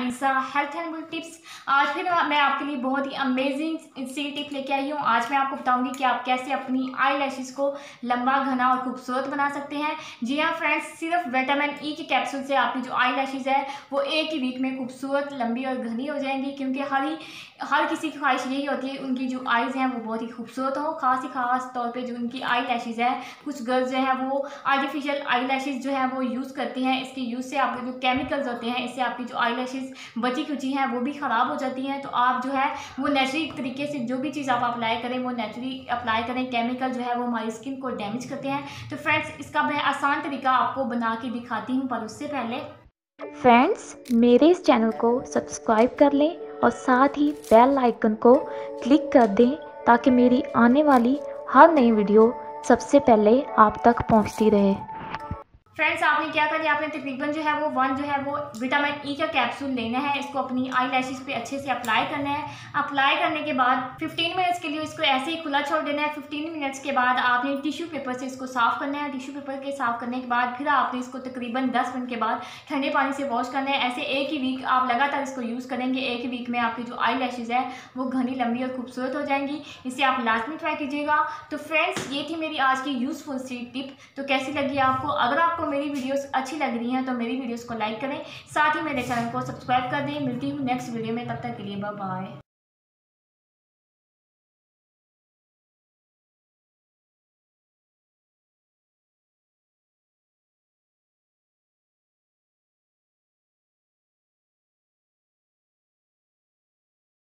आइंसा health and beauty tips. आज फिर मैं आपके लिए बहुत ही अमेजिंग सी टिप लेके आई हूँ। आज मैं आपको बताऊंगी कि आप कैसे अपनी आई लैशेज़ को लंबा, घना और खूबसूरत बना सकते हैं। जी हाँ फ्रेंड्स, सिर्फ विटामिन ई के कैप्सूल से आपकी जो आई लैशेज़ है वो एक ही वीक में खूबसूरत, लंबी और घनी हो जाएंगी। क्योंकि हर किसी की ख्वाहिश यही होती है उनकी जो आईज़ हैं वो बहुत ही खूबसूरत हो। खास तौर पे जो उनकी आई लैशेज़ है, कुछ गर्ल्स जो है वो आर्टिफिशियल आई लैशेज़ जो है वो यूज़ करती हैं। इसके यूज़ से आपके जो केमिकल्स होते हैं, इससे आपकी जो आई लैशेज़ बची खुची हैं वो भी ख़राब हो जाती हैं। तो आप जो है वो नेचुरल तरीके से जो भी चीज़ आप अप्लाई करें वो नेचुरली अप्लाई करें। केमिकल जो है वो हमारी स्किन को डैमेज करते हैं। तो फ्रेंड्स, इसका मैं आसान तरीका आपको बना के दिखाती हूँ, पर उससे पहले फ्रेंड्स, मेरे इस चैनल को सब्सक्राइब कर लें और साथ ही बेल आइकन को क्लिक कर दें ताकि मेरी आने वाली हर नई वीडियो सबसे पहले आप तक पहुंचती रहे। फ्रेंड्स, आपने क्या करना है, आपने तकरीबन जो है वो विटामिन ई का कैप्सूल लेना है। इसको अपनी आई लैशेज़ पे अच्छे से अप्लाई करना है। अप्लाई करने के बाद 15 मिनट्स के लिए इसको ऐसे ही खुला छोड़ देना है। 15 मिनट्स के बाद आपने टिश्यू पेपर से इसको साफ़ करना है। टिश्यू पेपर के साफ़ करने के बाद फिर आपने इसको तकरीबन 10 मिनट के बाद ठंडे पानी से वॉश करना है। ऐसे एक ही वीक आप लगातार इसको यूज़ करेंगे। एक ही वीक में आपकी जो आई लैशेज़ है वो घनी, लंबी और खूबसूरत हो जाएंगी। इसे आप लाजमी ट्राई कीजिएगा। तो फ्रेंड्स, ये थी मेरी आज की यूज़फुल सी टिप। तो कैसी लगी आपको? अगर आपको मेरी वीडियोस अच्छी लग रही हैं तो मेरी वीडियोस को लाइक करें, साथ ही मेरे चैनल को सब्सक्राइब कर दें। मिलती हूँ नेक्स्ट वीडियो में, तब तक के लिए बाय बाय।